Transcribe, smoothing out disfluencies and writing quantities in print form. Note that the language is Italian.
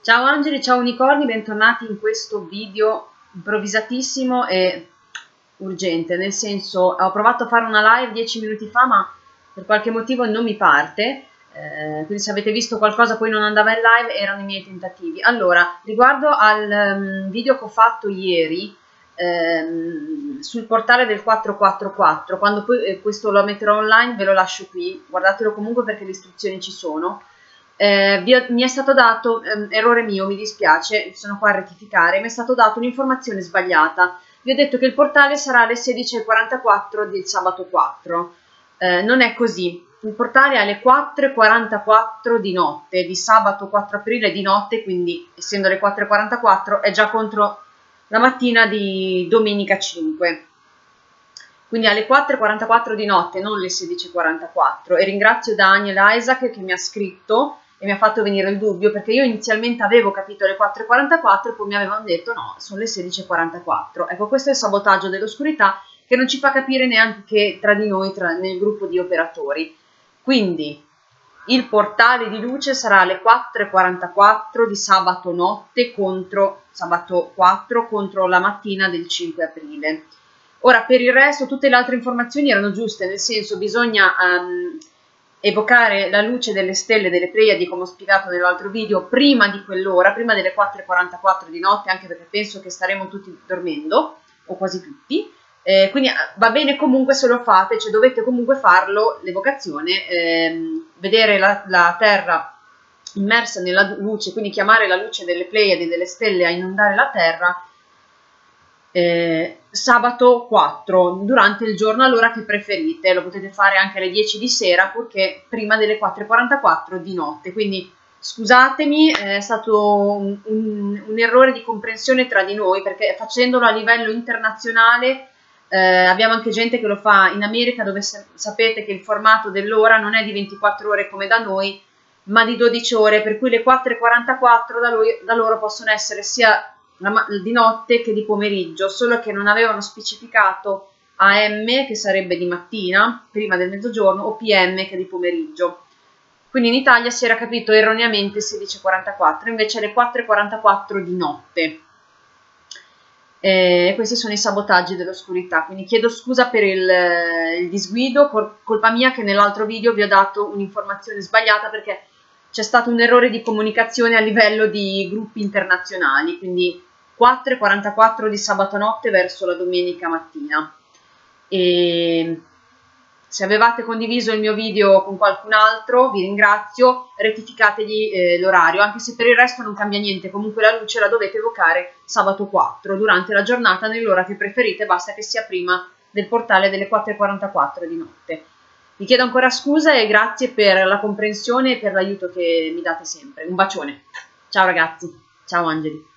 Ciao Angeli, ciao Unicorni, bentornati in questo video improvvisatissimo e urgente, nel senso ho provato a fare una live 10 minuti fa ma per qualche motivo non mi parte, quindi se avete visto qualcosa poi non andava in live erano i miei tentativi. Allora, riguardo al video che ho fatto ieri sul portale del 444, quando poi questo lo metterò online ve lo lascio qui, guardatelo comunque perché le istruzioni ci sono. Mi è stato dato, errore mio, mi dispiace, sono qua a rettificare, mi è stato dato un'informazione sbagliata. Vi ho detto che il portale sarà alle 16:44 del sabato 4. Non è così. Il portale è alle 4:44 di notte, di sabato 4 aprile di notte, quindi essendo le 4:44 è già contro la mattina di domenica 5. Quindi alle 4:44 di notte, non le 16:44. E ringrazio Daniel Isaac che mi ha scritto e mi ha fatto venire il dubbio, perché io inizialmente avevo capito le 4:44 e poi mi avevano detto no, sono le 16:44. Ecco, questo è il sabotaggio dell'oscurità che non ci fa capire neanche tra di noi, nel gruppo di operatori. Quindi il portale di luce sarà alle 4:44 di sabato notte contro sabato 4 contro la mattina del 5 aprile. Ora, per il resto, tutte le altre informazioni erano giuste, nel senso bisogna evocare la luce delle stelle, delle Pleiadi, come ho spiegato nell'altro video, prima di quell'ora, prima delle 4:44 di notte, anche perché penso che staremo tutti dormendo, o quasi tutti. Quindi va bene comunque se lo fate, cioè dovete comunque farlo, l'evocazione, vedere la Terra immersa nella luce, quindi chiamare la luce delle Pleiadi, delle stelle a inondare la Terra, sabato 4 durante il giorno all'ora che preferite. Lo potete fare anche alle 10 di sera purché prima delle 4:44 di notte. Quindi scusatemi, è stato un errore di comprensione tra di noi, perché facendolo a livello internazionale abbiamo anche gente che lo fa in America, dove sapete che il formato dell'ora non è di 24 ore come da noi ma di 12 ore, per cui le 4:44 da loro possono essere sia di notte che di pomeriggio, solo che non avevano specificato AM, che sarebbe di mattina, prima del mezzogiorno, o PM, che è di pomeriggio. Quindi in Italia si era capito erroneamente 16:44, invece le 4:44 di notte. Questi sono i sabotaggi dell'oscurità, quindi chiedo scusa per il disguido, colpa mia che nell'altro video vi ho dato un'informazione sbagliata perché c'è stato un errore di comunicazione a livello di gruppi internazionali, quindi 4:44 di sabato notte verso la domenica mattina. E se avevate condiviso il mio video con qualcun altro, vi ringrazio, rettificategli l'orario, anche se per il resto non cambia niente, comunque la luce la dovete evocare sabato 4, durante la giornata, nell'ora che preferite, basta che sia prima del portale delle 4:44 di notte. Vi chiedo ancora scusa e grazie per la comprensione e per l'aiuto che mi date sempre. Un bacione. Ciao ragazzi. Ciao Angeli.